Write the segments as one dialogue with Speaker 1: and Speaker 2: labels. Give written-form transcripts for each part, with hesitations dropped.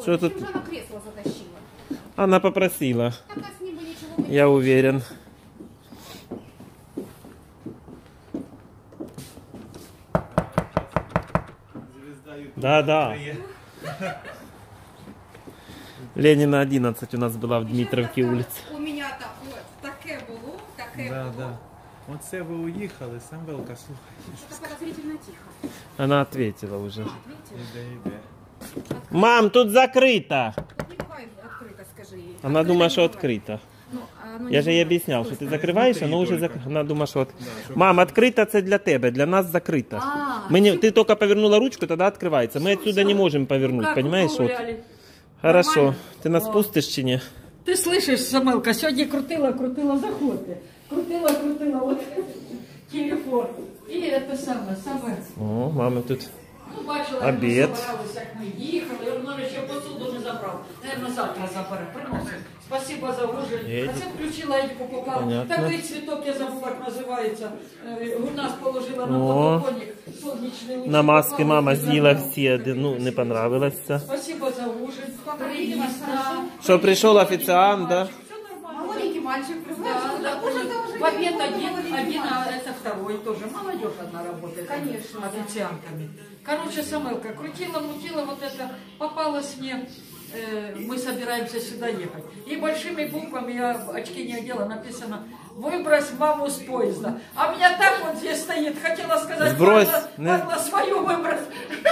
Speaker 1: Что тут?
Speaker 2: Уже она кресло затащила.
Speaker 1: Она попросила.
Speaker 2: Пока с ним бы ничего не...
Speaker 1: Я уверен. Да. Ленина 11 у нас была в Дмитровке улице.
Speaker 2: У меня так, вот, таке було, таке було.
Speaker 3: Да. Оце ви уїхали, Самвелка, слухай.
Speaker 2: Что-то подозрительно тихо.
Speaker 1: Она ответила уже.
Speaker 3: Іде.
Speaker 1: Мам, тут закрыто.
Speaker 2: Тут не бывает открыто, скажи ей.
Speaker 1: Она думает, что открыто.
Speaker 2: Ну, оно
Speaker 1: Я
Speaker 2: не
Speaker 1: же ей
Speaker 2: бывает.
Speaker 1: объяснял, что ты закрываешь, оно уже закрыто. Она думает, что...
Speaker 3: щоб-
Speaker 1: Мам, открыто это для тебя, для нас закрыто. Ты только повернула ручку, тогда открывается. Мы отсюда не можем повернуть, понимаешь? Вот. Хорошо.
Speaker 4: Нормально?
Speaker 1: Ты нас пустишь чи не?
Speaker 4: Ти слышиш, Самилка, сьогодні крутила, заходи. Крутила, от телефон. І це саме.
Speaker 1: О, мама тут.
Speaker 4: Ну, бачила,
Speaker 1: Обід.
Speaker 4: як ми собиралися, як ми їхали, і вона ще посуду не забрав. Наверно, завтра забере, приносить. Спасибо за ужин.
Speaker 1: Едет.
Speaker 4: А це включила Едьку поки.
Speaker 1: Понятно.
Speaker 4: Такий цвіток, я забула, як називається. У нас положила на
Speaker 1: О.
Speaker 4: подоконник сонячний луч.
Speaker 1: На маски
Speaker 4: Поклала,
Speaker 1: мама з'їла
Speaker 4: забрала.
Speaker 1: всі, ну не понравилось.
Speaker 4: Спасибо за ужин.
Speaker 2: Приїдемо,
Speaker 4: Приніс, да.
Speaker 1: Що прийшов офіціант, да?
Speaker 4: Все нормально.
Speaker 2: Маленький мальчик приходит.
Speaker 4: Да, в обед один, а это второй тоже. Молодежь одна работает.
Speaker 2: Конечно,
Speaker 4: официантками. Короче, Самелка, крутила, вот это, попалось мне, мы собираемся сюда ехать. И большими буквами, я очки не одела, написано: выбрось маму с поезда. А у меня так вот здесь стоит, хотела сказать,
Speaker 1: Сбрось,
Speaker 4: могла свою выбрать.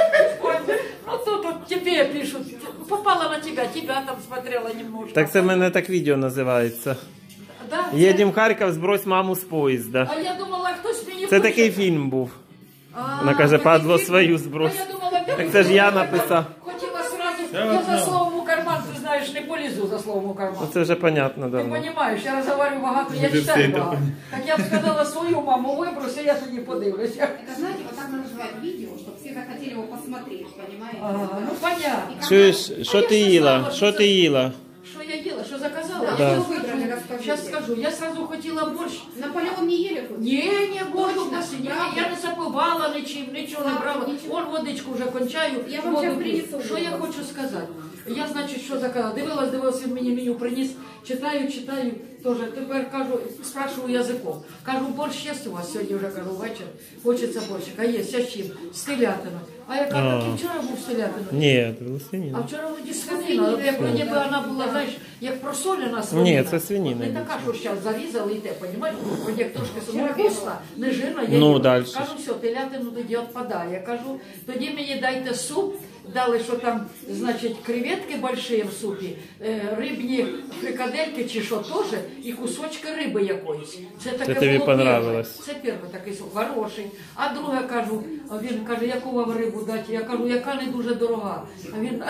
Speaker 4: Ну тут тебе пишут, попала на тебя там смотрела немножко.
Speaker 1: Так це в мене так відео називається.
Speaker 4: Да?
Speaker 1: Їдемо в Харків, збрось маму з поїзда.
Speaker 4: А я думала, хтось мені
Speaker 1: Це
Speaker 4: пише.
Speaker 1: такий фільм був.
Speaker 4: А,
Speaker 1: Вона каже,
Speaker 4: такий
Speaker 1: падло
Speaker 4: фільм?
Speaker 1: свою
Speaker 4: А
Speaker 1: збрось.
Speaker 4: я думала,
Speaker 1: Так це ж я написав.
Speaker 4: Хотіла сразу, я за словом у карман, ти знаєш, не полізу за словом у карман.
Speaker 1: Ну це вже понятно
Speaker 4: Ти
Speaker 1: давно.
Speaker 4: розумієш, я розмовляю багато, я читаю багато. Так я б сказала свою маму вибрось, а я тоді подивлюся.
Speaker 2: Это, знаете, вот так называют видео, чтобы все захотели его посмотреть, понимаете?
Speaker 4: Ага, ну понятно.
Speaker 1: Чуєш, що ти їла? Що ти їла?
Speaker 4: Що я їла, що заказала?
Speaker 1: Да.
Speaker 4: Я
Speaker 2: Что выбрали, расскажите.
Speaker 4: зараз скажу, я сразу хотіла борщ.
Speaker 2: Наполеон не ели хоть?
Speaker 4: Ні, Боже,
Speaker 2: Точно?
Speaker 4: ні,
Speaker 2: Правда?
Speaker 4: я не запивала нічим, нічого не брала.
Speaker 2: Нічого.
Speaker 4: Вон водичку вже кончаю.
Speaker 2: Я вам
Speaker 4: воду
Speaker 2: щас
Speaker 4: п'ю.
Speaker 2: принесу.
Speaker 4: Що я хочу сказати? Я, значить, що заказала? Дивилась, він мені меню приніс. Читаю, теж. Тепер кажу, спрашиваю язиком. Кажу, борщ є у вас сьогодні вже, кажу, вечір. Хочеться борщика. Є, з чим? З телятиною. А я кажу, так і вчора був з телятиною.
Speaker 1: Ні, це
Speaker 4: А
Speaker 1: свинина.
Speaker 4: вчора вроді свинина, от як ніби вона була, знаєш, як просолена свинина.
Speaker 1: Ні, це свинина.
Speaker 4: Не така, що зараз зарізали і те, понімаєш? От як трошки вкусна, не жирна, я
Speaker 1: Ну,
Speaker 4: їм
Speaker 1: дальше.
Speaker 4: кажу, все, телятину тоді відпадає. Я кажу, тоді мені дайте суп, дали, що там, значить, креветки больші в супі, рибні фрикадельки чи що теж, і кусочки риби якоїсь. Це таке
Speaker 1: тобі
Speaker 4: було
Speaker 1: понравилось.
Speaker 4: перше. Це перший такий суп, хороший. А друге, кажу, він каже, яку вам рибу дати? Я кажу, яка не дуже дорога. А він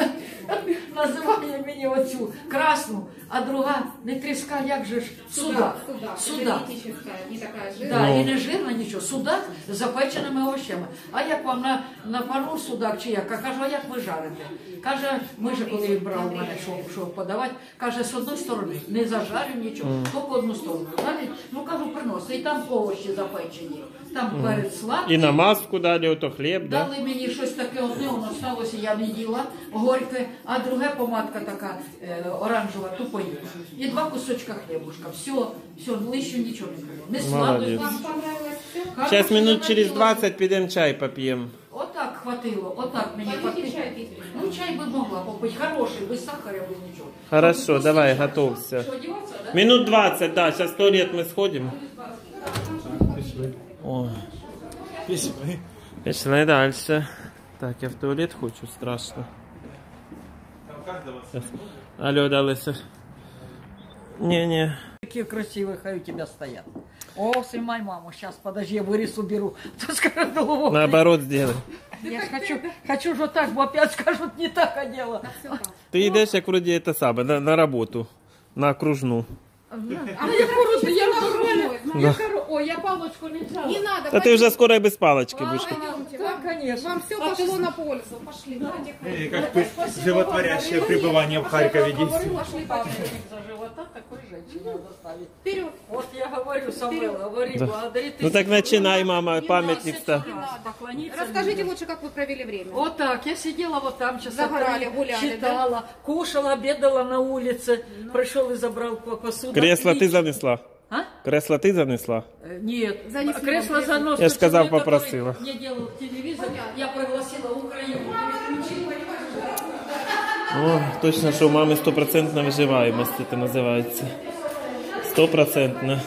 Speaker 4: називає мені оцю красну, а друга не тріска, як же ж, судак. Судак.
Speaker 2: Не такая
Speaker 4: Да,
Speaker 2: жирная.
Speaker 4: і не жирна нічого. Судак з запеченими овощами. А як вам на пару судак чи як? Я кажу, а як ви жарите? Каже, ми ж коли брав мене, що подавати, каже, з одної сторони, не зажарю нічого, то по одну сторону. Навіть, ну кажу, приноси, і там овощі запечені, там перець сладкий.
Speaker 1: І намазку дали, ото хліб, да?
Speaker 4: Дали мені щось таке одне, воно сталося, я не їла, горьке, а друге помадка така оранжева, тупо їла. І 2 кусочка хлібушка. Все, лише нічого не було. Не сладость.
Speaker 1: Молодець.
Speaker 2: Вам понравилось все?
Speaker 1: Зараз минут через 20 підемо чай поп'ємо.
Speaker 4: Отак хватило, отак мені
Speaker 2: Пойдете
Speaker 4: хватило.
Speaker 2: чай пить?
Speaker 4: Ну чай би могла попити, хороший, без сахаря, без нічого.
Speaker 1: Хорошо,
Speaker 4: Без
Speaker 1: давай,
Speaker 4: чаю.
Speaker 1: готовься.
Speaker 4: Що, одягатися, да?
Speaker 1: Минут 20, да, зараз в туалет ми сходимо.
Speaker 3: Пішли.
Speaker 1: О,
Speaker 3: Пішли.
Speaker 1: пішли далі. Так, я в туалет хочу, страшно.
Speaker 3: Там кожного
Speaker 1: Щас. Алло, да, Леся. Не.
Speaker 4: Какие красивые, хай у тебя стоят. О, снимай маму, сейчас, подожди, я вырез уберу. То скажут, голову.
Speaker 1: Наоборот сделай.
Speaker 4: Я хочу же так, бо опять скажут, не так одела.
Speaker 1: Ти йдеш, як вроді це саме, на роботу, на окружну.
Speaker 2: А я просто, я нормально.
Speaker 4: Ой, я палочку не взяла.
Speaker 2: Не надо.
Speaker 1: Та ти вже скоро і без палочки будеш.
Speaker 2: Пойдемте,
Speaker 4: Да, конечно.
Speaker 2: Вам все пошло на пользу. Пошли, давайте.
Speaker 3: Как бы животворящее пребывание в Харькове
Speaker 4: Говорила,
Speaker 3: действует.
Speaker 4: что папочник за живота такой женщине надо ставить.
Speaker 2: Вперед.
Speaker 4: Вот я говорю, Самвел, говори,
Speaker 1: Да.
Speaker 4: благодари.
Speaker 1: Ну так начинай, мама, памятник ставь.
Speaker 4: Поклониться.
Speaker 2: Расскажите лучше, как вы провели время.
Speaker 4: Вот так, я сидела вот там часа
Speaker 2: Загорали,
Speaker 4: 3,
Speaker 2: гуляли,
Speaker 4: читала, кушала, обедала на улице, пришел и забрал посуду.
Speaker 1: Кресло
Speaker 4: И-
Speaker 1: ты занесла?
Speaker 4: А?
Speaker 1: Кресло ты занесла?
Speaker 4: Нет,
Speaker 2: Занесли
Speaker 4: кресло
Speaker 2: вам кресло.
Speaker 4: занос.
Speaker 1: Я ж сказал,
Speaker 4: Человек, который
Speaker 1: попросила.
Speaker 4: мне делал телевизор, я пригласила Украину.
Speaker 1: О, точно, что у мамы 100% выживаемость это называется. 100%.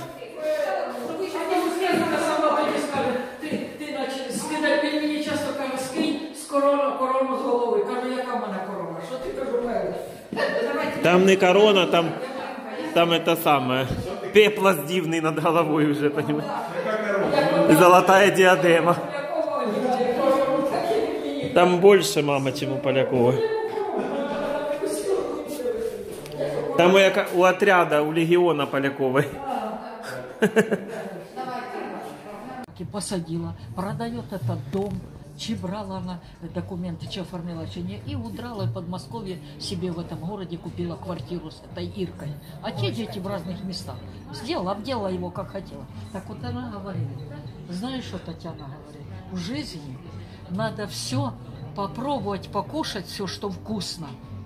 Speaker 4: Він мені часто каже, скинь з корону з голови. Кажу, яка в мене корона? Що ти, кажу, мене?
Speaker 1: Там не корона, там это самое. Пеплос дивный над головой уже, понимаешь? И золотая диадема. Там больше, мама, чем у Поляковой. Там у отряда, у легиона Поляковой.
Speaker 4: И посадила, продает этот дом, чи брала она документы, чи оформила, чи не, и удрала в Подмосковье себе в этом городе, купила квартиру с этой Иркой. А те дети в разных местах. Сделала, обделала его как хотела. Так вот она говорит, знаешь, что Татьяна говорит, в жизни надо все попробовать, покушать все, что вкусно,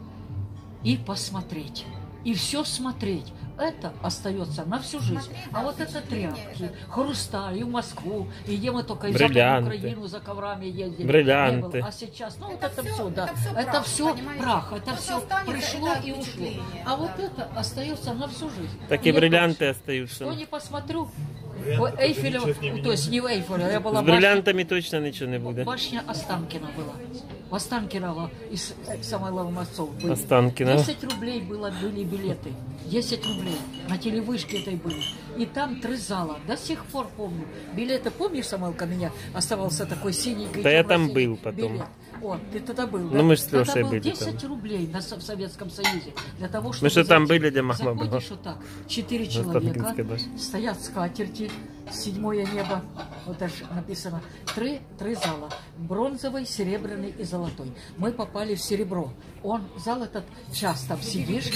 Speaker 4: и посмотреть. И все смотреть. Это остается на всю жизнь. А вот это тряпки, хрусталь, и в Москву, и где мы только из
Speaker 1: Бриллианты.
Speaker 4: Украину за коврами ездили.
Speaker 1: Бриллианты.
Speaker 4: Не было. А сейчас, ну вот это
Speaker 2: всё,
Speaker 4: все, да.
Speaker 2: это
Speaker 4: Это
Speaker 2: всё
Speaker 4: все
Speaker 2: прах, понимаете?
Speaker 4: прах, это
Speaker 2: То,
Speaker 4: все
Speaker 2: что останется,
Speaker 4: пришло
Speaker 2: это
Speaker 4: и ушло.
Speaker 2: впечатление,
Speaker 4: А вот это остается на всю жизнь.
Speaker 1: Так и
Speaker 4: Мне
Speaker 1: бриллианты
Speaker 4: точно.
Speaker 1: остаются.
Speaker 4: Что не посмотрю, Эйфелева, то есть не в Эйфеле, я была
Speaker 1: С бриллиантами точно ничего не будет.
Speaker 4: Башня Останкина была. Останкинова из Самойлова отцов были.
Speaker 1: Останкинова.
Speaker 4: 10 рублей были билеты. 10 рублей. На телевышке этой были. И там 3 зала. До сих пор помню. Билеты, помнишь, Самойлка, у меня оставался такой синенький.
Speaker 1: Да я там
Speaker 4: темно-синий
Speaker 1: был потом.
Speaker 4: билет. О, ты тогда был,
Speaker 1: Ну, мы ж с
Speaker 4: Тогда
Speaker 1: Лешей
Speaker 4: был
Speaker 1: были
Speaker 4: 10
Speaker 1: там.
Speaker 4: рублей в Советском Союзе. Для того, чтобы
Speaker 1: Мы что там
Speaker 4: зайти.
Speaker 1: были, где мама была?
Speaker 4: Заходишь вот так. 4
Speaker 1: Останкинской
Speaker 4: человека.
Speaker 1: башне.
Speaker 4: Стоят скатерти, 7 небо, вот даже написано, 3 зала, бронзовый, серебряный и золотой. Мы попали в серебро. Зал этот, час там сидишь,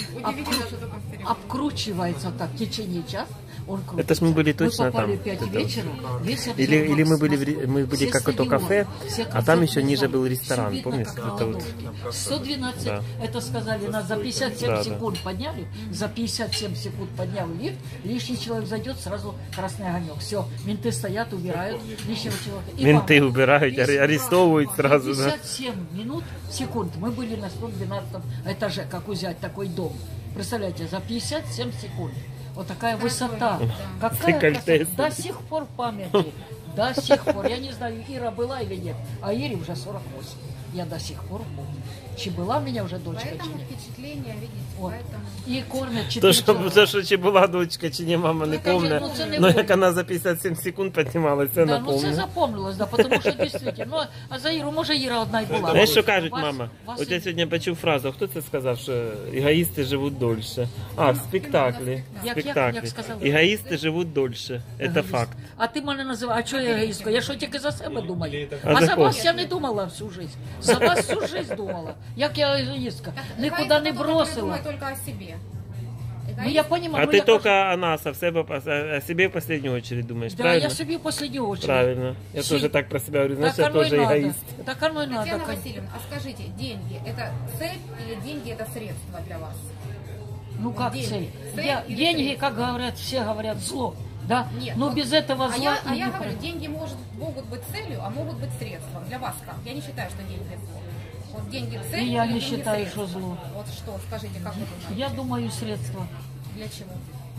Speaker 4: обкручивается так в течение часа, он крутится.
Speaker 1: Это ж мы были точно
Speaker 4: Мы попали
Speaker 1: там,
Speaker 4: в 5
Speaker 1: это
Speaker 4: вечера, весь обзор
Speaker 1: Или мы были,
Speaker 4: Москвы.
Speaker 1: мы были
Speaker 4: Все
Speaker 1: как это
Speaker 4: стадионы,
Speaker 1: кафе,
Speaker 4: все
Speaker 1: а там еще
Speaker 4: концертные
Speaker 1: ниже
Speaker 4: залы.
Speaker 1: был
Speaker 4: Всё
Speaker 1: ресторан,
Speaker 4: видно,
Speaker 1: помнишь?
Speaker 4: как
Speaker 1: Это
Speaker 4: на
Speaker 1: вот.
Speaker 4: ладошке. 112,
Speaker 1: Да.
Speaker 4: это сказали, нас за 57
Speaker 1: Да, да.
Speaker 4: секунд подняли, за 57 секунд поднял лифт, лишний человек зайдет, сразу красный огонек. Все, менты стоят, убирают лишнего человека. И
Speaker 1: Менты
Speaker 4: вам.
Speaker 1: убирают,
Speaker 4: Весь
Speaker 1: арестовывают
Speaker 4: прав.
Speaker 1: сразу, да.
Speaker 4: 57 минут, секунд. Мы были на 112 этаже, как взять такой дом. Представляете, за 57 секунд. Вот такая высота. Какая
Speaker 1: Декольте.
Speaker 4: красота. До сих пор в памяти. До сих пор. Я не знаю, Ира была или нет. А Ире уже 48. Я до сих пор помню. Чи была у меня уже дочка, чи
Speaker 2: Поэтому
Speaker 4: нет.
Speaker 2: впечатление, видите,
Speaker 4: Вот.
Speaker 2: поэтому...
Speaker 4: И кормят 4
Speaker 1: То, що,
Speaker 4: человека.
Speaker 1: то, що чи була дочка, чи ні, мама не
Speaker 4: Ну, це
Speaker 1: помне.
Speaker 4: ну, це не
Speaker 1: Ну, як
Speaker 4: помню.
Speaker 1: вона за 57 секунд піднімалася, це
Speaker 4: Да, ну це
Speaker 1: напомню.
Speaker 4: запомнилось, да, потому що дійсно, ну, а за Іру, може Іра одна й була.
Speaker 1: Знаєш, що кажуть,
Speaker 4: Вас-
Speaker 1: мама?
Speaker 4: вас
Speaker 1: От я
Speaker 4: і-
Speaker 1: сьогодні почув фразу, хто це сказав, що егоїсти живуть дольше. А, в спектаклі. В
Speaker 4: Як
Speaker 1: спектаклі.
Speaker 4: сказали?
Speaker 1: Егоїсти живуть дольше. Це факт.
Speaker 4: А ти мене називаєш, а чого я егоїсткою? Я що тільки за себе думаю?
Speaker 1: А
Speaker 4: А
Speaker 1: за
Speaker 4: за
Speaker 1: кого?
Speaker 4: вас я не думала всю жизнь. За вас всю жизнь думала. Як я егоїстка? Нікуди не
Speaker 2: Эгоист, который
Speaker 4: бросила.
Speaker 2: думает только о себе.
Speaker 4: Ну я понимаю,
Speaker 1: А
Speaker 4: ну,
Speaker 1: ти
Speaker 4: я
Speaker 1: тільки
Speaker 4: кажу,
Speaker 1: о нас, о себе в последнюю очередь думаешь,
Speaker 4: Да,
Speaker 1: правильно?
Speaker 4: я собі в последнюю очередь.
Speaker 1: Правильно. Я
Speaker 4: Си-
Speaker 1: тоже так про себя говорю, знаешь,
Speaker 4: Так
Speaker 1: я
Speaker 4: оно и
Speaker 1: тоже
Speaker 4: надо.
Speaker 1: эгоист.
Speaker 4: Так оно и надо.
Speaker 2: Татьяна
Speaker 4: конечно.
Speaker 2: Васильевна, а скажите, деньги это цель или деньги это средство для вас?
Speaker 4: Ну как
Speaker 2: Деньги.
Speaker 4: цель?
Speaker 2: Цель или
Speaker 4: Деньги,
Speaker 2: средство?
Speaker 4: как говорят, все говорят, зло. Да?
Speaker 2: Нет,
Speaker 4: Но
Speaker 2: вот-
Speaker 4: без этого
Speaker 2: А
Speaker 4: зла
Speaker 2: я,
Speaker 4: и не
Speaker 2: говорю,
Speaker 4: пройдет.
Speaker 2: деньги могут быть целью, а могут быть средством. Для вас как? Я не считаю, что деньги зло. Вот деньги цель.
Speaker 4: И я
Speaker 2: или
Speaker 4: не
Speaker 2: деньги
Speaker 4: считаю,
Speaker 2: средство?
Speaker 4: что зло.
Speaker 2: Вот что, скажите, как вы думаете?
Speaker 4: Я думаю, средства.
Speaker 2: Для чего?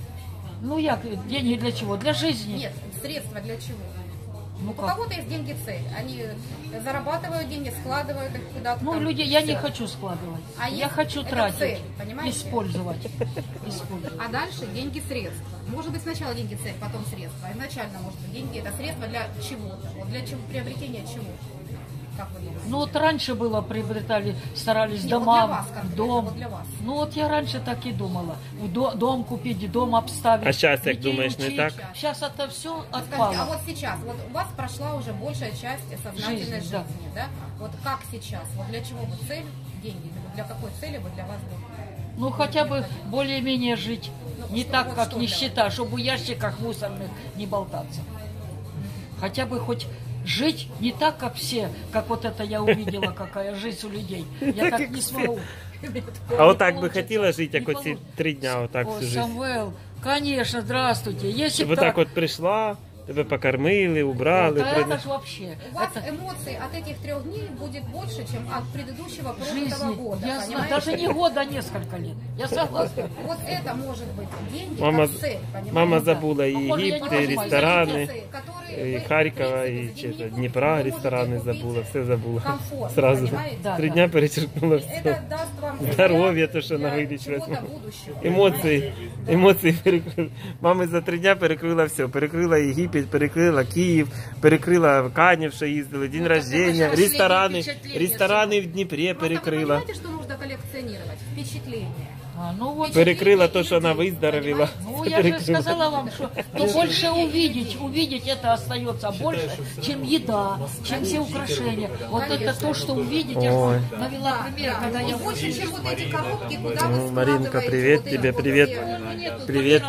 Speaker 4: Ну як, деньги для чего? Для жизни.
Speaker 2: Нет, средства для чего?
Speaker 4: Ну
Speaker 2: У
Speaker 4: как?
Speaker 2: кого-то есть деньги цель. Они зарабатывают деньги, складывают их куда-то.
Speaker 4: Ну,
Speaker 2: там,
Speaker 4: люди, я не
Speaker 2: всё.
Speaker 4: хочу складывать.
Speaker 2: А
Speaker 4: Я
Speaker 2: есть-
Speaker 4: хочу
Speaker 2: это
Speaker 4: тратить,
Speaker 2: цель, понимаете?
Speaker 4: использовать. Использовать.
Speaker 2: А дальше деньги средства. Может быть сначала деньги цель, потом средства. Изначально может быть деньги это средство для чего-то. Вот для чего, приобретения чего? Как вы думаете?
Speaker 4: Ну вот раньше было, приобретали, старались
Speaker 2: Нет,
Speaker 4: дома,
Speaker 2: вот для вас конкретно,
Speaker 4: дом.
Speaker 2: вот для вас.
Speaker 4: Ну вот я раньше так и думала. Дом купить, дом обставить.
Speaker 1: А щас, як
Speaker 4: детей
Speaker 1: думаєш, не
Speaker 4: учить.
Speaker 1: так?
Speaker 4: Сейчас это все
Speaker 2: Скажите,
Speaker 4: отпало.
Speaker 2: а вот сейчас, вот у вас прошла уже большая часть сознательной
Speaker 4: Жизнь, да.
Speaker 2: жизни, да? Вот как сейчас? Вот для чего бы цель деньги? Для какой цели бы для вас был?
Speaker 4: Ну хотя бы более-менее жить.
Speaker 2: Ну,
Speaker 4: Не так,
Speaker 2: Вот
Speaker 4: как
Speaker 2: что для вас?
Speaker 4: нищета, чтобы в ящиках мусорных не болтаться. Хотя бы хоть жить не так, как все, как вот это я увидела, какая жизнь у людей. Я так не смогу.
Speaker 1: А отак би хотіла жити, як оці 3 дня, отак
Speaker 4: Ой,
Speaker 1: всю життя.
Speaker 4: Самвел, конечно, здравствуйте. Если
Speaker 1: Щоб
Speaker 4: б
Speaker 1: отак от прийшла, тебе покормили, убрали.
Speaker 4: да
Speaker 1: прине-
Speaker 4: это ж вообще.
Speaker 2: У вас
Speaker 4: Это
Speaker 2: эмоций от этих 3 дней будет больше, чем от предыдущего прожитого
Speaker 4: жизни.
Speaker 2: года.
Speaker 4: Я знаю,
Speaker 2: понимаете?
Speaker 4: даже не год, а несколько лет. Я согласна.
Speaker 2: Вот это может быть деньги
Speaker 1: Мама,
Speaker 2: как цель, понимаете?
Speaker 1: мама забула і
Speaker 4: А може, я не
Speaker 1: Єгипет, і
Speaker 4: понимаю,
Speaker 1: ресторани,
Speaker 2: Которые
Speaker 1: і
Speaker 2: вы,
Speaker 1: Харкова,
Speaker 2: в
Speaker 1: і
Speaker 2: принципе, за
Speaker 1: чи
Speaker 2: деньги
Speaker 1: то
Speaker 2: не
Speaker 1: Дніпра
Speaker 2: купите. Вы
Speaker 1: ресторани
Speaker 2: можете
Speaker 1: забула,
Speaker 2: купить
Speaker 1: все забула.
Speaker 2: комфорт,
Speaker 1: Сразу.
Speaker 2: понимаете?
Speaker 4: Да,
Speaker 1: 3
Speaker 4: да.
Speaker 1: дня перечеркнула все.
Speaker 2: Это даст вам
Speaker 1: Здоров'я,
Speaker 2: заряд
Speaker 1: то, що
Speaker 2: для
Speaker 1: навилічилось.
Speaker 2: чего-то будущего.
Speaker 1: Емоції перекрили. Мами за 3 дня перекрила все. Перекрила Єгипет, перекрила Київ, перекрила Канів, що їздили, день рождення,
Speaker 2: пошли
Speaker 1: ресторани,
Speaker 2: впечатлення,
Speaker 1: ресторани в Дніпрі
Speaker 2: Просто вы
Speaker 1: перекрила.
Speaker 2: понимаете, что нужно коллекционировать? Впечатления.
Speaker 4: Ну вот.
Speaker 1: Перекрила то, що вона виздоровіла.
Speaker 4: Ну, я же сказала вам, что но больше увидеть это остается больше, чем еда, чем все украшения. Вот это то, что увидеть, я
Speaker 1: Ой.
Speaker 4: же навела пример, когда
Speaker 2: И
Speaker 4: я
Speaker 2: больше, чем вот эти коробки, куда вы
Speaker 1: Ну, Маринка,
Speaker 2: складываете
Speaker 1: привет
Speaker 2: вот
Speaker 1: тебе,
Speaker 2: это вот
Speaker 1: привет.
Speaker 2: все.
Speaker 1: Привет.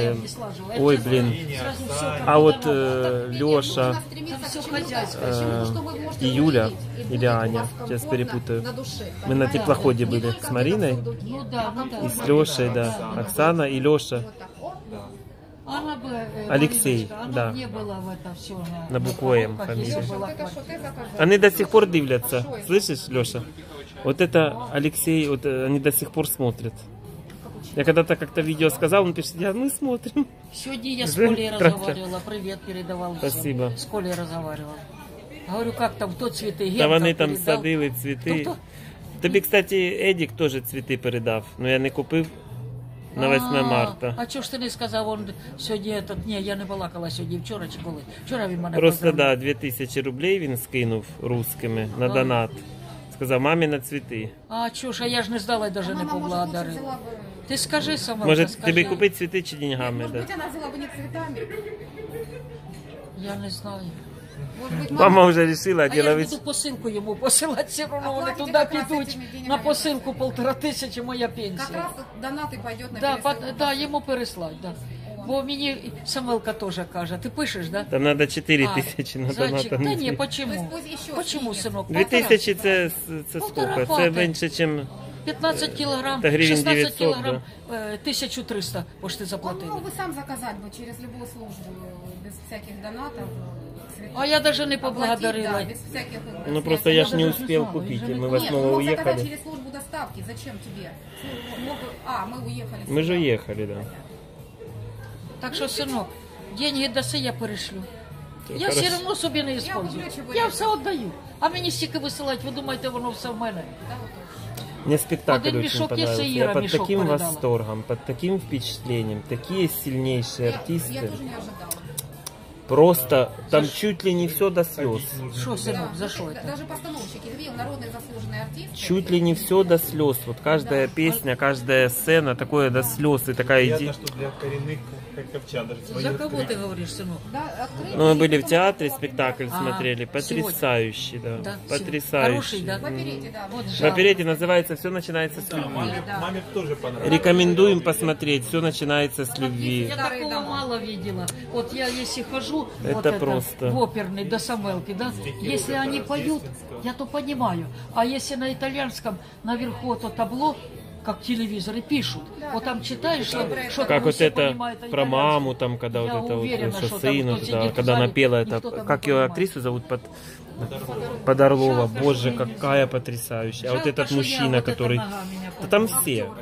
Speaker 1: Ой, блин. А вот Леша
Speaker 2: Нужно стремиться
Speaker 4: Там
Speaker 2: к
Speaker 4: всё
Speaker 2: чему-то,
Speaker 4: хозяйство.
Speaker 2: к чему, что вы можете
Speaker 1: и Юля,
Speaker 2: увидеть, и
Speaker 1: или
Speaker 2: будет у
Speaker 1: Аня,
Speaker 2: вас
Speaker 1: сейчас
Speaker 2: комфортно
Speaker 1: перепутаю.
Speaker 2: на душе,
Speaker 1: Мы на
Speaker 2: понимаете?
Speaker 1: теплоходе
Speaker 2: Не
Speaker 1: были
Speaker 2: только
Speaker 1: с
Speaker 2: где-то
Speaker 1: Мариной,
Speaker 2: в сундуке,
Speaker 4: Ну
Speaker 2: а
Speaker 4: да, ну да.
Speaker 1: и
Speaker 2: комфортно.
Speaker 1: с Лешей, да. Оксана и Леша.
Speaker 2: Вот так, оп.
Speaker 4: Она бы,
Speaker 1: Алексей,
Speaker 4: Мариночка, она
Speaker 1: да.
Speaker 4: не была в это все.
Speaker 1: На букву М
Speaker 4: коробках,
Speaker 1: фамилия.
Speaker 4: если
Speaker 2: Леша,
Speaker 4: была
Speaker 2: вот это что
Speaker 4: квартира.
Speaker 2: ты заказал?
Speaker 1: Они до сих пор дивляться. Слышишь, Леша? Вот это Алексей, вот они до сих пор смотрят. Я когда-то как-то видео сказал, он пишет, мы смотрим.
Speaker 4: Сегодня я с
Speaker 1: Уже
Speaker 4: Колей
Speaker 1: трактор.
Speaker 4: разговаривала, привет передавал. всем.
Speaker 1: Спасибо.
Speaker 4: С Колей разговаривала. Говорю, как там, то цветы,
Speaker 1: Та
Speaker 4: Генка
Speaker 1: вони там
Speaker 4: передал.
Speaker 1: садили цвіти.
Speaker 4: Тобто-
Speaker 1: Тобі, кстати, Едік теж цвіти передав, але я не купив на 8 марта.
Speaker 4: А чого ж ти не сказав, он сьогодні, ні, я не балакала сьогодні, вчора чи коли? Вчора він мене
Speaker 1: Просто,
Speaker 4: поздравляв.
Speaker 1: да, 2000 рублей він скинув русскими на донат. Сказав, мамі на цвіти.
Speaker 4: А чого ж, а я ж не здала і навіть не
Speaker 2: Мама, может, лучше
Speaker 4: поблагодарила.
Speaker 2: взяла бы...
Speaker 4: Ти скажи сама,
Speaker 1: Може,
Speaker 4: скажи.
Speaker 1: тобі купити цвіти чи деньгами?
Speaker 2: Может
Speaker 1: Да?
Speaker 2: быть, она взяла бы не цветами.
Speaker 4: Я не знаю.
Speaker 2: Может быть,
Speaker 1: Мама вже вирішила,
Speaker 4: А я ж
Speaker 1: ділович.
Speaker 4: буду посилку йому посилати, все одно вони
Speaker 2: Оплатите
Speaker 4: туди
Speaker 2: как раз
Speaker 4: підуть.
Speaker 2: этими деньгами.
Speaker 4: На посилку 1500 моя
Speaker 2: как
Speaker 4: пенсія.
Speaker 2: раз донат и пойдет на
Speaker 4: Да,
Speaker 2: пересылку.
Speaker 4: да, йому переслать, да. Бо мені Самвелка теж каже, ти пишеш, да?
Speaker 1: Там треба 4 тисячі на
Speaker 4: зайчик,
Speaker 1: донат.
Speaker 4: та ні,
Speaker 2: То есть
Speaker 4: почему?
Speaker 2: пусть еще
Speaker 4: Почему,
Speaker 2: скинет.
Speaker 4: синок?
Speaker 1: 2000 це
Speaker 4: Полтора
Speaker 1: скільки? Це
Speaker 4: хватить.
Speaker 1: менше, ніж
Speaker 4: 15 килограмм,
Speaker 1: Та гривень
Speaker 4: 16
Speaker 1: 900,
Speaker 4: килограмм, 1300, бо ж ти
Speaker 2: Он
Speaker 4: заплатила.
Speaker 2: мог бы сам заказать бы через любую службу, без всяких донатов. цветов.
Speaker 4: А я даже не
Speaker 2: Оплатить,
Speaker 4: поблагодарила.
Speaker 2: да, без всяких...
Speaker 1: Ну просто я ж не
Speaker 4: даже не
Speaker 1: успел
Speaker 4: знала,
Speaker 1: купить,
Speaker 4: я же
Speaker 1: мы
Speaker 4: не-
Speaker 1: 8
Speaker 2: Нет, он мог заказать
Speaker 1: уехали.
Speaker 2: через службу доставки. Зачем тебе? Мы уехали.
Speaker 1: Мы же
Speaker 2: сюда.
Speaker 1: уехали, да.
Speaker 4: Так що, синок, деньги даси, я перешлю. Я
Speaker 1: хорошо.
Speaker 4: все одно собі не использую.
Speaker 2: куплю, чого
Speaker 4: Я
Speaker 2: я
Speaker 4: все віддаю. А мені стільки висилають, ви думаєте, воно все в мене?
Speaker 2: Да, вот точно.
Speaker 1: Мне спектакль
Speaker 4: Один
Speaker 1: очень
Speaker 4: мешок
Speaker 1: понравился.
Speaker 4: есть, и
Speaker 1: Я
Speaker 4: Ира
Speaker 1: под
Speaker 4: мешок
Speaker 1: таким
Speaker 4: передала.
Speaker 1: восторгом, под таким впечатлением, такие сильнейшие
Speaker 2: Я
Speaker 1: артисты.
Speaker 2: тоже не ожидала.
Speaker 1: Просто там чуть ли не все до слез.
Speaker 4: Що, синок,
Speaker 2: Да,
Speaker 4: за що
Speaker 2: да,
Speaker 4: це?
Speaker 2: даже постановщики, две народные заслуженные артисты.
Speaker 1: Чуть ли не все до слез. Вот каждая песня, каждая сцена, такое до слез и такая
Speaker 3: Приятно,
Speaker 1: идея.
Speaker 3: что для коренных харьковчан даже свои
Speaker 4: За кого
Speaker 3: открыть.
Speaker 4: ти говориш, синок?
Speaker 2: Да, открыли,
Speaker 1: Ну, мы
Speaker 2: и
Speaker 1: были в
Speaker 2: потом
Speaker 1: театре,
Speaker 2: была
Speaker 1: спектакль
Speaker 2: премьера.
Speaker 1: смотрели. Потрясающий, да.
Speaker 4: Да,
Speaker 1: Потрясающий.
Speaker 4: Хороший, да?
Speaker 2: В оперете, да.
Speaker 4: Вот
Speaker 1: В
Speaker 4: жалко.
Speaker 1: оперете называется «Все начинается с любви».
Speaker 3: Маме тоже понравилось.
Speaker 1: Рекомендуем посмотреть. Все начинается с любви.
Speaker 4: Я такого мало видела. Вот я если хожу
Speaker 1: Это
Speaker 4: вот
Speaker 1: просто.
Speaker 4: в оперный до Самвелки, да, если они поют, я то понимаю. А если на итальянском наверху то табло, как телевизоры пишут, вот там читаешь, что
Speaker 1: Как
Speaker 4: там
Speaker 1: вот
Speaker 4: все
Speaker 1: это
Speaker 4: понимают
Speaker 1: про
Speaker 4: итальянский.
Speaker 1: маму, там, когда
Speaker 4: Я
Speaker 1: вот это
Speaker 4: уверена,
Speaker 1: вот, что
Speaker 4: что там
Speaker 1: сыну,
Speaker 4: кто
Speaker 1: да,
Speaker 4: сидит в
Speaker 1: когда она
Speaker 4: зале,
Speaker 1: пела
Speaker 4: никто
Speaker 1: это,
Speaker 4: там
Speaker 1: как
Speaker 4: не
Speaker 1: ее
Speaker 4: понимает.
Speaker 1: актрису зовут, Подорлова,
Speaker 4: Жалко,
Speaker 1: боже,
Speaker 4: что я не
Speaker 1: какая потрясающая. А вот
Speaker 4: Жалко,
Speaker 1: этот
Speaker 4: что я
Speaker 1: мужчина,
Speaker 4: вот эта
Speaker 1: который,
Speaker 4: нога меня
Speaker 1: да там
Speaker 4: помнила.
Speaker 1: все,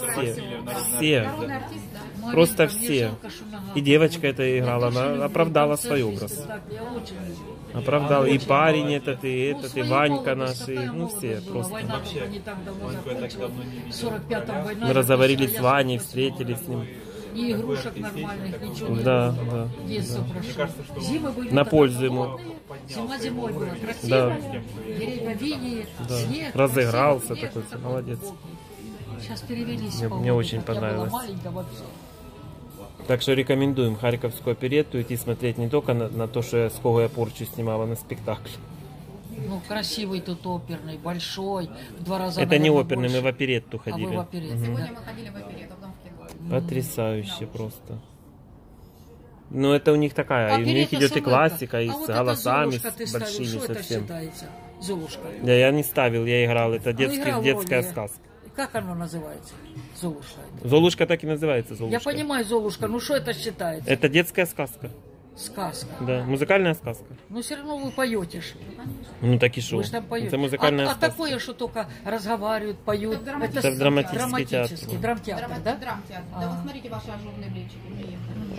Speaker 1: все,
Speaker 2: Народный артист, да.
Speaker 4: Маринка,
Speaker 1: просто
Speaker 4: мне
Speaker 1: все.
Speaker 4: жалко, что нога
Speaker 1: И девочка это играла,
Speaker 4: Я тоже
Speaker 1: она
Speaker 4: люблю
Speaker 1: оправдала
Speaker 4: концерты,
Speaker 1: свой образ.
Speaker 4: спектакли, я очень люблю.
Speaker 1: Оправдала и
Speaker 4: Очень
Speaker 1: парень
Speaker 4: молодец.
Speaker 1: этот, и
Speaker 4: Ну,
Speaker 1: этот, и
Speaker 4: свою
Speaker 1: Ванька
Speaker 4: молодость,
Speaker 1: наш, и,
Speaker 4: какая
Speaker 1: ну все
Speaker 4: молодость была.
Speaker 1: просто.
Speaker 4: Война только не так давно
Speaker 3: Ваньку я так
Speaker 4: закончилась.
Speaker 3: давно не видел.
Speaker 4: В 45-м война.
Speaker 1: Мы разговорились
Speaker 4: закончилась,
Speaker 1: с
Speaker 4: а я
Speaker 1: Ваней,
Speaker 4: 48-м
Speaker 1: встретились с ним.
Speaker 4: Ни игрушек нормальных, ничего не
Speaker 1: Да,
Speaker 4: было.
Speaker 1: да.
Speaker 4: Детство прошло. Зимы были
Speaker 1: На
Speaker 4: тогда
Speaker 1: пользу ему.
Speaker 4: холодные, зима зимой была
Speaker 1: Да.
Speaker 4: красивая, деревья виднее,
Speaker 1: Да.
Speaker 4: снег.
Speaker 1: Разыгрался
Speaker 4: красивый,
Speaker 1: такой,
Speaker 4: снег
Speaker 1: молодец.
Speaker 4: Сейчас перевелись.
Speaker 1: Мне-
Speaker 4: по
Speaker 1: мне
Speaker 4: воду,
Speaker 1: очень
Speaker 4: как я была
Speaker 1: понравилось.
Speaker 4: маленькая вообще.
Speaker 1: Так что рекомендуем Харьковскую оперетту идти смотреть не только на то, что я, с кого я порчу снимала, на спектакль.
Speaker 4: Ну, красивый тут оперный, большой, в 2 раза,
Speaker 1: Это не
Speaker 4: наверное,
Speaker 1: оперный, мы
Speaker 4: больше.
Speaker 1: в оперетту
Speaker 4: А вы
Speaker 1: ходили.
Speaker 4: в оперете,
Speaker 2: Сегодня
Speaker 4: да?
Speaker 2: мы ходили в оперет, а потом в кино.
Speaker 1: Потрясающе просто. Ну, это у них такая, у них идет и классика, и с голосами, с большими
Speaker 4: Что это
Speaker 1: совсем.
Speaker 4: считается? Золушка.
Speaker 1: Да, я не ставил, я играл, это
Speaker 4: играл в
Speaker 1: детская
Speaker 4: роли.
Speaker 1: сказка.
Speaker 4: Как оно называется? Золушка.
Speaker 1: Золушка так и называется,
Speaker 4: Я
Speaker 1: Золушка.
Speaker 4: понимаю, Золушка, ну что это считается?
Speaker 1: Это детская сказка,
Speaker 4: Сказка.
Speaker 1: да, музыкальная сказка.
Speaker 4: Но все равно вы поете. ж.
Speaker 1: Ну, так и шо.
Speaker 4: Вы же там поете.
Speaker 1: Это музыкальная
Speaker 4: а
Speaker 1: сказка.
Speaker 4: такое, что только разговаривают, поют.
Speaker 2: Это
Speaker 1: драматический
Speaker 4: драматический,
Speaker 1: театр.
Speaker 4: драмтеатр, да?
Speaker 2: Драмтеатр. Да, вот смотрите ваши ажурные блинчики. Мне.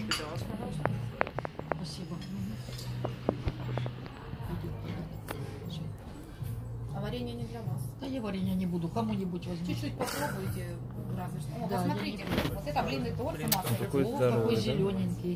Speaker 4: Спасибо.
Speaker 2: А варенье не для вас.
Speaker 4: Да я варенья не буду, кому-нибудь возьму.
Speaker 2: Чуть-чуть попробуйте. Разве что. О,
Speaker 4: Да,
Speaker 2: посмотрите. Вот это блинный торт с маслом.
Speaker 1: Какой
Speaker 4: О,
Speaker 1: здоровый,
Speaker 4: какой
Speaker 1: да?
Speaker 4: зелененький.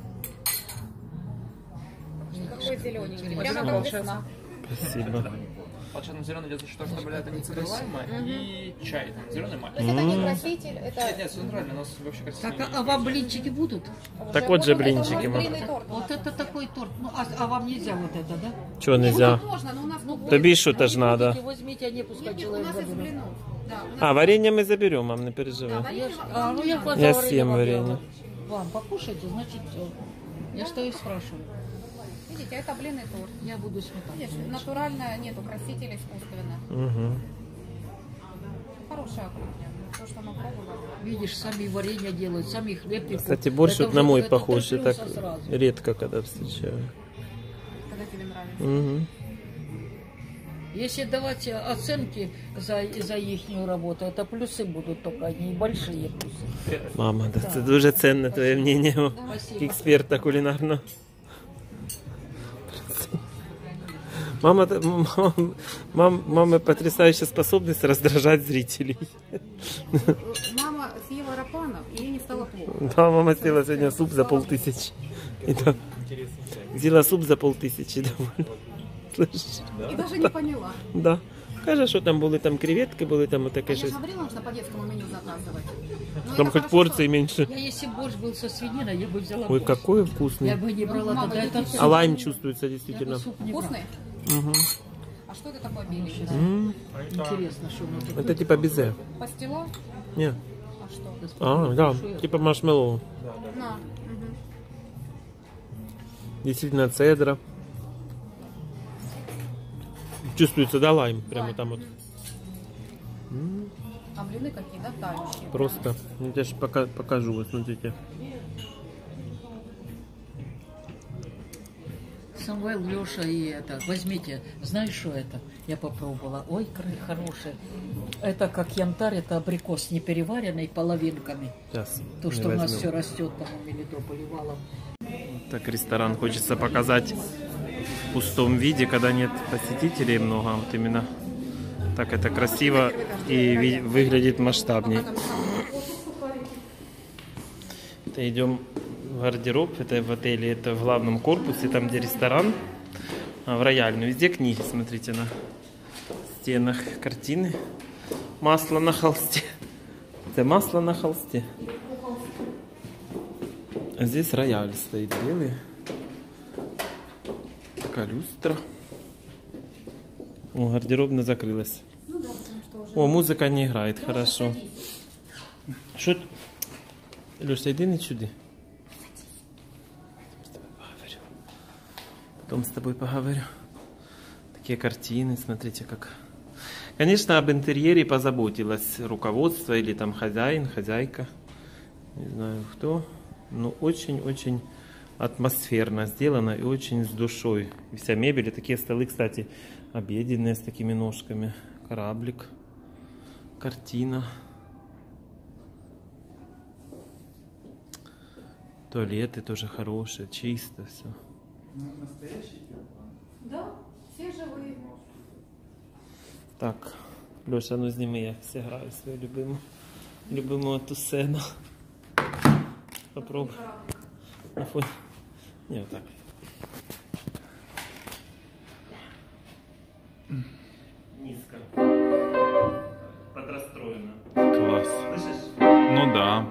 Speaker 2: Какой зелененький.
Speaker 4: Прямо
Speaker 2: Прямо как весна.
Speaker 1: Спасибо.
Speaker 5: Волшебно зеленый идет за счет того, что добавляют эликсир лайма и чай. Зеленый мать.
Speaker 2: То есть это не краситель,
Speaker 5: Нет,
Speaker 2: это...
Speaker 5: нет, все натурально, у нас вообще красиво.
Speaker 4: Так, а вам блинчики будут?
Speaker 1: Так вот же
Speaker 2: это
Speaker 1: блинчики
Speaker 2: уже
Speaker 1: можно.
Speaker 2: блинный торт.
Speaker 4: Вот это такой торт. Ну, а вам нельзя вот это, да?
Speaker 1: Чего нельзя?
Speaker 2: Можно, но у нас... Ну,
Speaker 1: Тобі що-то ж надо.
Speaker 4: Возьмите, а не пускай
Speaker 2: нет, у
Speaker 4: человек
Speaker 2: нас из
Speaker 4: заберет.
Speaker 2: блинов. Да, у нас...
Speaker 1: А, варенье мы заберем, мам, не
Speaker 2: Да,
Speaker 1: переживай.
Speaker 2: варенье
Speaker 4: А, ну я
Speaker 1: Я съем варенье.
Speaker 4: Вам покушайте, значит все. Я что и спрашиваю.
Speaker 2: Видите, это блинный торт.
Speaker 4: Я буду сметану.
Speaker 2: Видишь, натурально, нету красителей искусственно.
Speaker 1: Угу.
Speaker 2: Хорошая кухня. То, что мы пробовали.
Speaker 4: Видишь, сами варенья делают, сами хлеб пекут.
Speaker 1: Кстати, борщ
Speaker 4: Это
Speaker 1: вот на
Speaker 4: уже-
Speaker 1: мой
Speaker 4: это
Speaker 1: похож,
Speaker 4: три
Speaker 1: и так
Speaker 4: плюса сразу.
Speaker 1: редко когда встречаю.
Speaker 2: Когда тебе нравится.
Speaker 1: Угу.
Speaker 4: Если давать оценки за их работу, это плюсы будут только одни, большие плюсы.
Speaker 1: Мама, да, це дуже ценне твоє мнение
Speaker 4: Спасибо.
Speaker 1: експерта кулінарного. Мама, мама потрясающая способность раздражать зрителей.
Speaker 2: Мама съела рапанов, и ей не стало плохо.
Speaker 1: Да, мама съела сегодня суп за 5000. И да, взяла суп за 5000, довольно. Слышиш?
Speaker 2: И даже не поняла.
Speaker 1: Да. Каже, що там були там креветки, були там
Speaker 2: Я
Speaker 1: отаке
Speaker 2: же
Speaker 1: щось.
Speaker 2: говорила, что по детскому меню заказывать. Но
Speaker 1: Там
Speaker 2: это
Speaker 1: хоть
Speaker 2: хорошо,
Speaker 1: порции меньше.
Speaker 4: Я если борщ был со свининой, я бы взяла
Speaker 1: Ой,
Speaker 4: борщ.
Speaker 1: какой
Speaker 4: Я
Speaker 1: вкусный.
Speaker 4: бы не брала
Speaker 2: Мама,
Speaker 4: тогда
Speaker 2: идите
Speaker 4: этот суп.
Speaker 1: А лайм чувствуется
Speaker 4: Я бы
Speaker 1: действительно.
Speaker 4: суп не
Speaker 2: что?
Speaker 4: брала.
Speaker 2: Вкусный?
Speaker 1: Угу.
Speaker 2: А что это такое беленькое?
Speaker 4: Интересно, что мы тут.
Speaker 1: Это типа безе.
Speaker 2: Пастила?
Speaker 1: Не.
Speaker 2: А что?
Speaker 1: А, да, типа маршмеллоу.
Speaker 2: На. Мгм.
Speaker 1: Действительно цедра. Чувствуется, да, лайм? Прямо там вот.
Speaker 2: А блины какие, да, тающие?
Speaker 1: Просто. Я тебе ж покажу, вот смотрите.
Speaker 4: Самвел, Леша и это. Возьмите. Знаешь, что это? Я попробовала. Ой, хорошее. Это как янтарь, это абрикос не переваренный половинками.
Speaker 1: Сейчас.
Speaker 4: То, что у нас все растет там у Мелитополя валом.
Speaker 1: Так ресторан хочется показать в пустом виде, когда нет посетителей много. Вот именно так это красиво и выглядит масштабнее. Это идем в гардероб, это в отеле, это в главном корпусе, там где ресторан, в рояльную. Везде книги, смотрите, на стенах картины. Масло на холсте. Это масло на холсте. А здесь рояль стоит белый. Такая люстра. О, гардеробная закрылась. О, музыка не играет, хорошо. Что? Леша, иди не чуди. Потом с тобой поговорю. Такие картины, смотрите как. Конечно, об интерьере позаботилось руководство или там хозяин, хозяйка. Не знаю кто. Но очень-очень атмосферно сделано и очень с душой. И вся мебель, и такие столы, кстати, обеденные с такими ножками. Кораблик, картина. Туалеты тоже хорошие, чисто все.
Speaker 2: Да, все живые.
Speaker 1: Так, Леша, ну сними, я сыграю свою любимую эту сцену. Попробуй. На фоне. Не, вот так. Низко. Подрастроено.
Speaker 3: Класс.
Speaker 1: Слышишь?
Speaker 3: Ну да.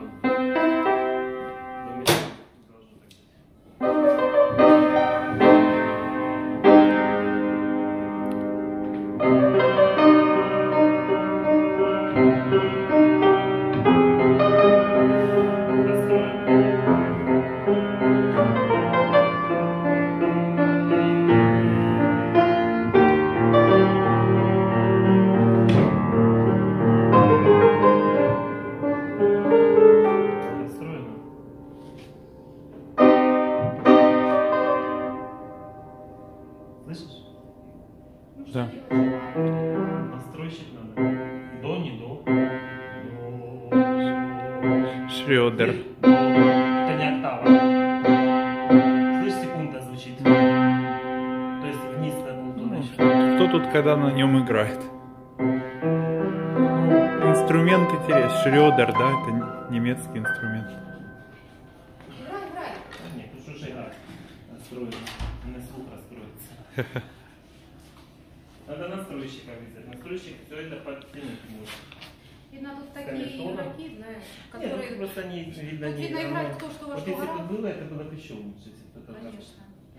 Speaker 6: Шрёдер.
Speaker 1: Это не октава. Слышь, секунда звучит. То есть вниз на полтона еще.
Speaker 6: Кто тут когда на нем играет? Инструмент интересный. Шрёдер, да, это немецкий инструмент.
Speaker 2: Играй.
Speaker 1: Нет, тут уже играть. Настроить. На слух расстроиться. Надо настройщика взять. Настройщик все это подтянуть может.
Speaker 2: Видно, тут такие игроки, знаешь,
Speaker 1: Нет,
Speaker 2: которые...
Speaker 1: ну, просто не видно.
Speaker 2: Тут видно играть кто что во
Speaker 1: Вот
Speaker 2: что
Speaker 1: если
Speaker 2: гораздо.
Speaker 1: бы было, это было бы еще лучше. Если бы это так.
Speaker 2: Конечно.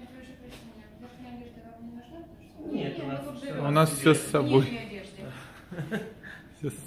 Speaker 1: Нет, у нас
Speaker 2: мы тут
Speaker 1: всё
Speaker 2: живем.
Speaker 6: У нас все с
Speaker 2: В
Speaker 6: собой.
Speaker 2: нижней одежде.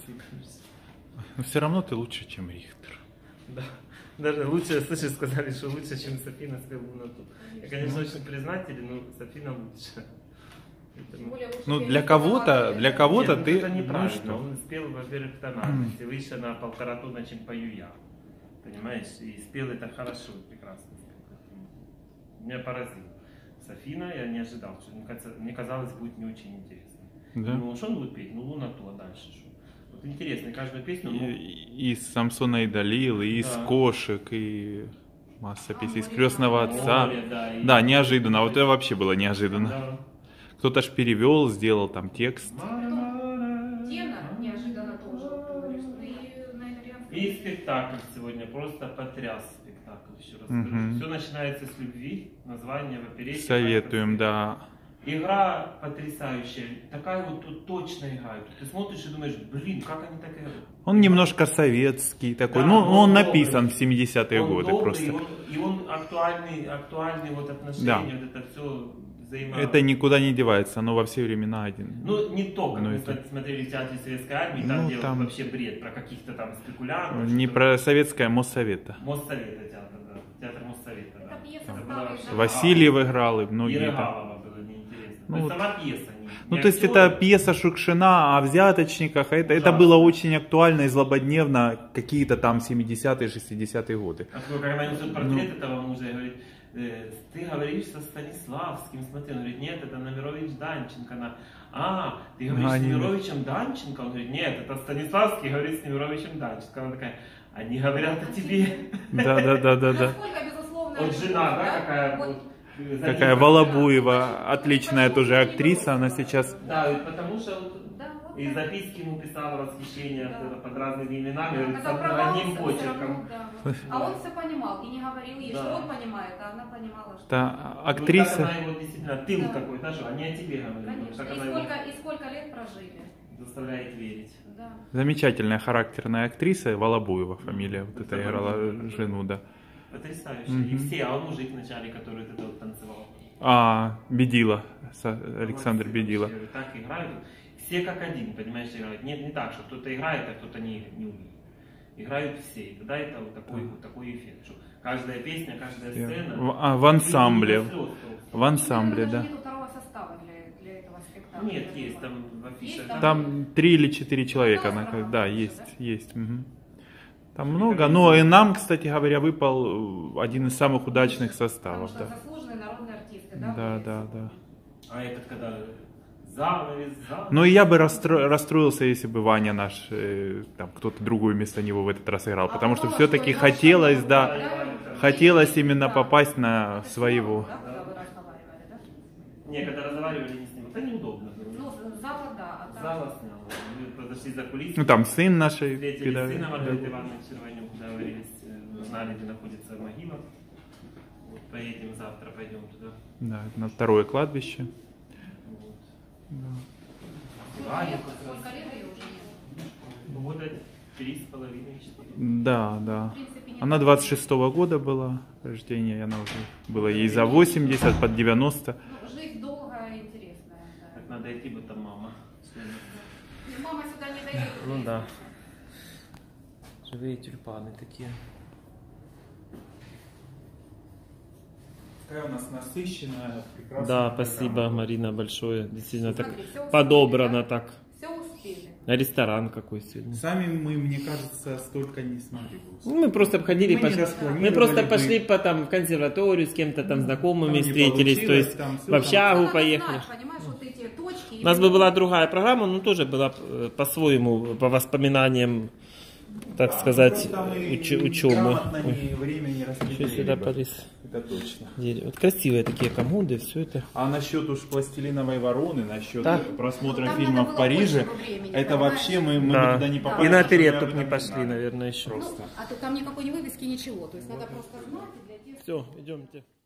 Speaker 6: Но все равно ты лучше, чем Рихтер.
Speaker 1: Да. Даже лучше, слышишь, сказали, что лучше, чем Софина с Лунату. Я, конечно, очень признателен, но Софина лучше.
Speaker 2: Тем более лучше
Speaker 6: Ну,
Speaker 2: петь
Speaker 6: для кого-то
Speaker 1: Нет,
Speaker 6: ты...
Speaker 1: это
Speaker 6: Ну
Speaker 1: неправильно.
Speaker 6: что?
Speaker 1: Он спел, во-первых, тональности выше на 1,5 тона, чем пою я. Понимаешь? И спел это хорошо, прекрасно спел. Меня поразило. Софина, я не ожидал, что мне казалось, будет не очень интересно.
Speaker 6: Да?
Speaker 1: Ну, что он будет петь? Ну, Лунату, а дальше что? Вот интересно, каждую песню... Ну,
Speaker 6: И из Самсона и Далилы, и из
Speaker 1: Да.
Speaker 6: Кошек, и масса песен, из Крестного Отца.
Speaker 1: море, и-
Speaker 6: Да, неожиданно. Вот это вообще было неожиданно.
Speaker 1: Да.
Speaker 6: Кто-то ж перевел, сделал там текст.
Speaker 2: Тенор неожиданно тоже, вот ты говоришь, ну и на итальянском.
Speaker 1: И спектакль сегодня просто потряс спектакль, еще раз
Speaker 6: Мгм.
Speaker 1: скажу. Все начинается с любви, название в оперете.
Speaker 6: Советуем, да.
Speaker 1: Игра потрясающая, такая вот тут точно играют. Ты смотришь и думаешь, блин, как они так играют.
Speaker 6: Он немножко советский такой.
Speaker 1: Да,
Speaker 6: Ну,
Speaker 1: но
Speaker 6: он
Speaker 1: добрый.
Speaker 6: написан в 70-е
Speaker 1: Он
Speaker 6: годы
Speaker 1: добрый,
Speaker 6: просто.
Speaker 1: и он актуальный вот отношения,
Speaker 6: Да.
Speaker 1: вот это все взаимо...
Speaker 6: Это никуда не девается, оно во все времена один.
Speaker 1: Ну, не только,
Speaker 6: Ну,
Speaker 1: мы
Speaker 6: это-
Speaker 1: смотрели в театре Советской Армии, там,
Speaker 6: Ну,
Speaker 1: где
Speaker 6: там-
Speaker 1: вообще бред про каких-то там спекулянтов.
Speaker 6: Не
Speaker 1: что-то.
Speaker 6: про советское, а Моссовета.
Speaker 1: Моссовета театр, да. Театр Моссовета, да.
Speaker 2: Это пьеса
Speaker 1: Там
Speaker 2: стала
Speaker 1: была
Speaker 2: из
Speaker 1: вообще-
Speaker 6: Васильев играл и
Speaker 1: И
Speaker 6: многие там.
Speaker 1: Регалова было неинтересно.
Speaker 6: Ну,
Speaker 1: То есть
Speaker 6: вот.
Speaker 1: сама пьеса.
Speaker 6: Ну,
Speaker 1: не
Speaker 6: то есть
Speaker 1: актеры.
Speaker 6: это пьеса Шукшина о взяточниках. Это
Speaker 1: Ужасно.
Speaker 6: было очень актуально и злободневно какие-то там 70-е, 60-е годы.
Speaker 1: А то, когда несет
Speaker 6: Ну.
Speaker 1: портрет этого мужа и говорит, ты говоришь со Станиславским, смотри, он говорит, нет, это Номерович Данченко. Она, ты говоришь с
Speaker 6: Они-
Speaker 1: Немировичем Данченко? Он говорит, нет, это Станиславский говорит с Немировичем Данченко. Она такая, они говорят о тебе.
Speaker 6: Да-да-да-да.
Speaker 2: Насколько, безусловно,
Speaker 1: Вот жена, да, какая
Speaker 2: Вот.
Speaker 1: вот. за
Speaker 6: Какая
Speaker 1: ним-
Speaker 6: Волобуева, отличная тоже актриса, она сейчас...
Speaker 1: Да, и потому что вот
Speaker 2: Да, вот
Speaker 1: и
Speaker 2: так.
Speaker 1: записки ему писала восхищение
Speaker 2: Да.
Speaker 1: под разными именами, говорит, с
Speaker 2: Когда пропался,
Speaker 1: одним
Speaker 2: всё
Speaker 1: почерком.
Speaker 2: равно, да, вот. А он все понимал и не говорил ей,
Speaker 1: Да.
Speaker 2: что он понимает, а она понимала, что...
Speaker 6: Та
Speaker 1: Ну, так
Speaker 6: актриса...
Speaker 1: она его действительно, тыл
Speaker 2: Да.
Speaker 1: такой, знаешь, они о тебе говорят.
Speaker 2: Конечно.
Speaker 1: Так
Speaker 2: И
Speaker 1: она его
Speaker 2: сколько лет прожили.
Speaker 1: заставляет верить.
Speaker 2: Да.
Speaker 6: Замечательная характерная актриса, Волобуева фамилия, вот это
Speaker 1: Это
Speaker 6: играла
Speaker 1: Волобуева.
Speaker 6: жену, да.
Speaker 1: Потрясающе.
Speaker 6: Мгм.
Speaker 1: И все, а он мужик вначале, который вот это вот танцевал.
Speaker 6: А, Бедила, Александр
Speaker 1: Молодцы
Speaker 6: Бедила.
Speaker 1: вообще, так играют. Все как один, понимаешь, играют. Не так, что кто-то играет, а кто-то не умеет. Играют все. И тогда это вот такой эффект. Что каждая песня, каждая сцена.
Speaker 6: В ансамбле.
Speaker 1: и до слез просто.
Speaker 6: В ансамбле,
Speaker 2: Наверное,
Speaker 6: да.
Speaker 2: даже нету второго состава для этого спектакля.
Speaker 1: Нет, есть там в афише.
Speaker 2: Есть
Speaker 1: да.
Speaker 6: Там 3 или 4 человека.
Speaker 2: Осталось
Speaker 6: Да,
Speaker 2: программа
Speaker 6: есть,
Speaker 2: еще,
Speaker 6: есть. Мгм. Там много, но и нам, кстати говоря, выпал один из самых удачных
Speaker 2: Потому
Speaker 6: составов.
Speaker 2: что
Speaker 6: Да,
Speaker 2: заслуженные народные артисты, да?
Speaker 6: да,
Speaker 2: были?
Speaker 6: да. да.
Speaker 1: А этот когда занавес.
Speaker 6: Ну и я бы расстроился, если бы Ваня наш, там кто-то другой вместо него в этот раз играл, потому что
Speaker 2: бывало,
Speaker 6: все-таки
Speaker 2: его
Speaker 6: хотелось,
Speaker 2: шоу,
Speaker 6: да,
Speaker 1: да,
Speaker 6: хотелось именно
Speaker 2: Да.
Speaker 6: попасть на
Speaker 2: Это
Speaker 6: своего.
Speaker 2: снял, да, когда вы разговаривали, да?
Speaker 1: Не, когда разговаривали не с ним, это неудобно было.
Speaker 2: Ну, зала, да, а там...
Speaker 1: Зала снял. Мы подошли за кулисы.
Speaker 6: Ну там сын нашей
Speaker 1: Встретились с
Speaker 6: педагог-
Speaker 1: сыном Маргариты Ивановны Червонюк, договорились, узнали, где находится могила. Вот, поедем завтра, пойдем туда.
Speaker 6: Да, на второе кладбище.
Speaker 1: Вот.
Speaker 2: Сколько
Speaker 1: Ваня
Speaker 2: лет,
Speaker 1: как раз.
Speaker 2: сколько лет ее уже нет?
Speaker 1: Года 3,5-4.
Speaker 6: Да, да.
Speaker 2: В принципе, не
Speaker 6: Она
Speaker 2: так.
Speaker 6: 26-го года была рождения, и она уже было ей за 80, под 90.
Speaker 2: Ну, жизнь долгая и интересная. Да.
Speaker 1: Так надо идти, бы там мама.
Speaker 2: Ну, мама сюда не дойдет.
Speaker 1: Ну да. Живые тюльпаны такие.
Speaker 6: Такая у нас насыщенная, прекрасная.
Speaker 1: Да, спасибо, Марина, большое. Действительно, так
Speaker 2: Смотри, всё успели,
Speaker 1: подобрано
Speaker 2: да?
Speaker 1: так.
Speaker 2: Все успели.
Speaker 1: А ресторан какой сегодня?
Speaker 6: Сами мы, мне кажется, столько не смогли бы успеть.
Speaker 1: Ну, мы просто обходили,
Speaker 6: Мы не
Speaker 1: пошли.
Speaker 6: распланировали
Speaker 1: Мы просто
Speaker 6: бы.
Speaker 1: пошли по, там, в консерваторию с кем-то там знакомыми,
Speaker 6: Там не
Speaker 1: встретились, то
Speaker 6: получилось,
Speaker 1: есть
Speaker 6: там всё
Speaker 1: в общагу
Speaker 2: Надо
Speaker 1: поехали.
Speaker 2: знать, понимаешь, вот эти точки.
Speaker 1: У нас бы была другая программа, но тоже была по-своему, по воспоминаниям так сказать, учебы.
Speaker 6: Грамотно ни времени
Speaker 1: Еще
Speaker 6: распределили
Speaker 1: сюда
Speaker 6: бы.
Speaker 1: полез.
Speaker 6: Это точно.
Speaker 1: Дерево. Вот красивые такие комоды, все это.
Speaker 6: А насчет уж пластилиновой вороны, насчет
Speaker 1: Да.
Speaker 6: просмотра
Speaker 2: Там
Speaker 6: фильма
Speaker 2: надо
Speaker 6: в
Speaker 2: было
Speaker 6: Париже,
Speaker 2: больше времени,
Speaker 6: это
Speaker 2: понимаешь?
Speaker 6: вообще мы
Speaker 1: Да.
Speaker 6: бы туда не попали.
Speaker 1: И на
Speaker 6: потому что мы
Speaker 1: оперетту
Speaker 6: об
Speaker 1: б не
Speaker 6: этом
Speaker 1: пошли,
Speaker 6: знали.
Speaker 1: наверное, еще.
Speaker 6: Просто.
Speaker 2: А то там никакой ни вывески, ничего. То есть надо просто знать и для тех,
Speaker 1: Все, идемте.